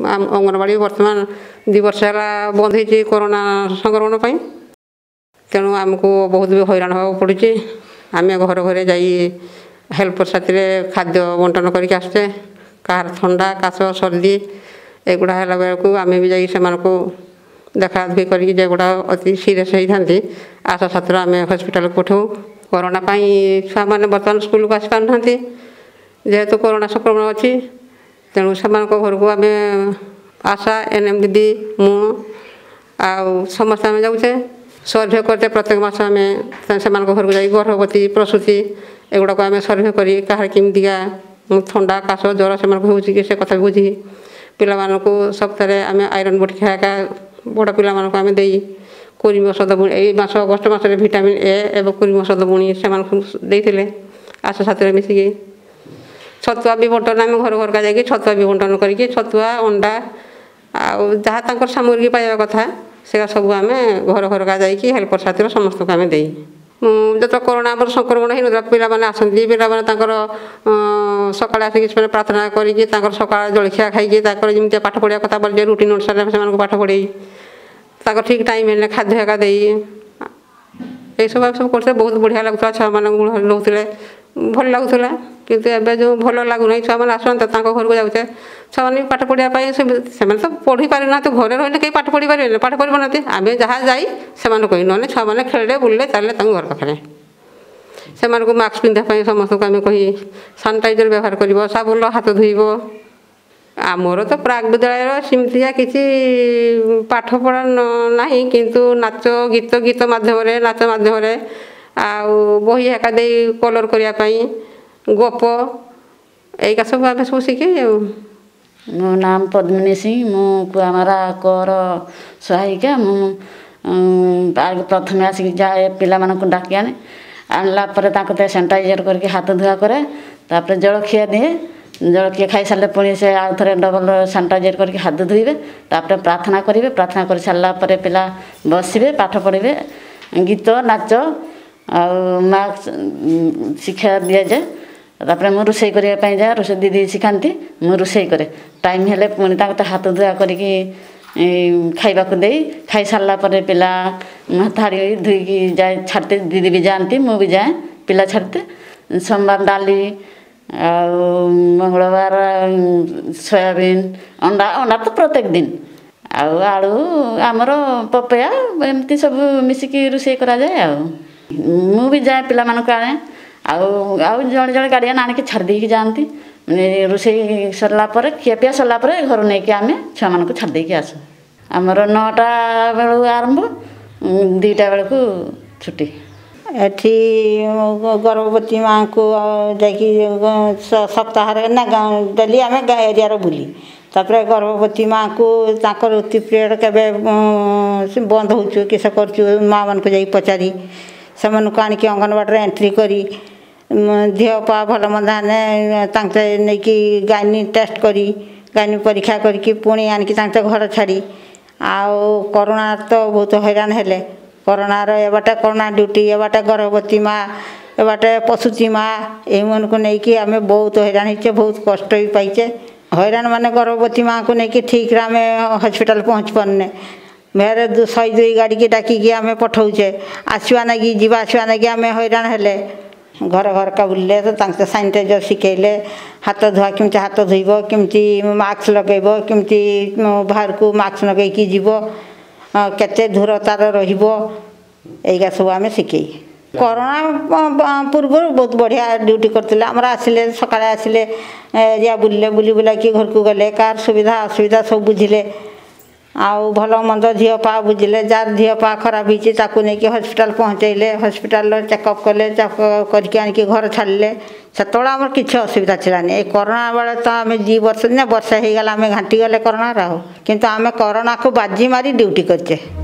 अंगनवाड़ी बर्तमान 2 वर्ष है बंद हो कोरोना संक्रमण पर तेणु आमको बहुत भी हैरान हाँ पड़ी आम घर घर जा हेल्पर साथी खाद्य बंटन करके आसचे कहार थंडा काश सर्दी एगुड़ा है बेलू आम भी जा देखा देखी करगुड़ा अति सीरीयस होती आशा छात्र आम हस्पिटाल पठाऊ कोरोना छुआ मैंने बर्तमान स्कूल को आसी पार जेहेतु कोरोना संक्रमण अच्छी तेणु से घर को आम आशा एनएम दीदी मु समस्त आम जाऊे सर्भे करते प्रत्येक मास आम से घर को जा गर्भवती प्रसूति एगुड़ा आम सर्भे कर कहार केमतिका थंडा काश ज्वर से हो कथा बुझी पिला सप्ताह आम आयरन बटिका बड़ पिला आम दे कुर्मी औषध बुणी यही अगस्ट मसरे विटामिन ए एवं कुर्मी औषध बुणी से आशा छात्र मिसिकी छतुआ भी बंटन आम घर घर का जाकि छतुआ भी बंटन करके छतुआ अंडा जहाँ सामग्री पाइबा कथा से सब आम घर घर का जाकि हेल्पर साथी समस्त को आम दे जो कोरोना संक्रमण हो पाने आसती पाने सका आसिक प्रार्थना करके सका जलखिया खाई जमी पाठ पढ़ा कथा बोल रुटीन अनुसार से पाठ पढ़े ठीक टाइम है खाद्य एका दे ये सब करते बहुत बढ़िया लगुला छुआ मान रोते भल लगुला किंतु एवं जो भल लगुना छुआ मैंने आसते घर को जाऊे छुआ मैंने पाठ पढ़ाई से तो पढ़ी पारे ना घरे रही कहीं पाठ पढ़ी पारे पाठ पढ़ी पाना आम जहाँ जाई से कही ना छुआ मैंने खेले बुले चले घर पाखे से मास्क पिंधापी समस्त को आम कही सानिटाइजर व्यवहार कर साबुन हाथ धोब आमर तो प्राग विद्यालय सेमतिया किसी पाठ पढ़ा ना किंतु नाच गीत मध्यम नाच मध्यम बही एका दे कलर करने गप यही सब आम सब शिखे मो नाम पद्मिनी सिंह मु कुआमारा कर सहायिका मु प्रथम आसिक जाए पिला डाकी आनला सैनिटाइजर करके हाथ धुआ करे तापर जलखिया दिए जलखिया खाई सारे पुणी से आउ थे डबल सैनिटाइजर करके हाथ धोइबे तापर प्रार्थना करेंगे प्रार्थना कर सारा पिला बसबे पाठ पढ़े गीत नाच मार्क्स शिक्षा दि जाए तापर मु रोषे करने जाए रोषे दीदी शिखाती मु रोषे करे टाइम हेले पुणी हाथ धुआ करके खाइबा को दे खाई सारा पिला थाड़ी धोईकी जाए छाड़ते दीदी भी जाती मु भी जाए पिला छाड़ते सोमवार डाली मंगलवार सोयाबीन अंडा अंडा तो प्रत्येक दिन आलू आमर पपया एमती सब मिसिकी रोषे करा जाए मु भी जाए पिला मानक आने जड़े जड़े गार्डियन आनिक छाड़ देकी जाती रोषे सरला खियापिया सरला घर नहीं आम छुआ मान छाड़ देकी आसू आमर 9टा बेलू आरंभ 2टा बेलू छुट्टी एठी गर्भवती माँ को सप्ताह ना डेली आम एरिया बुली तापर गर्भवती माँ को ऋतु पीरियड के बंद हो किस कर माँ मान को जा पचारि से आनिक अंगनवाड़ी एंट्री करी देह पा भल मंदा नहीं कि गायनी टेस्ट करी गायनी परीक्षा करके पुणी आनिक घर छाड़ी कोरोना तो बहुत हैरान हेले कोरोनार एबाटे कोरोना ड्यूटी एबाटे गर्भवती माँ एबाटे पशुची माँ यही को लेकिन आम बहुत हैरान होचे बहुत कष्ट भी पाइचे हैरान माने गर्भवती माँ को लेकिन ठीक आम हॉस्पिटल पहुँच पारने मेरे 102 गाड़ी की डाकिकी आम पठाऊे आसवा नाकि जीवा आसवा नाकि आम हैरान हेले घर घर का बुले तो सैनिटाइजर शिखेले हाथ धुआ केमती हाथ धोब केमती मास्क लगेब केमती बाहर को मास्क लगेकी जीव केते दूरतार रहा सब आम शिखे कोरोना पूर्व बहुत बढ़िया ड्यूटी करते आमर आसिले सकाଳେ आसिले एरिया बुलिले बुली बुला कि घर को गले कार सुविधा असुविधा सब बुझिले आउ भल मंद झील पा बुझिले जार झील पा खराब होती नहीं हॉस्पिटल पहुँचेले हॉस्पिटल चेकअप कले चेकअप करके आनिक घर छाड़े से आम किसी असुविधा छानी कोरोना बेले तो आम 2 वर्ष ना वर्षे हो गला आम घाटी गले कोरोना किंतु आम कोरोना को बाजी मारी ड्यूटी करचे।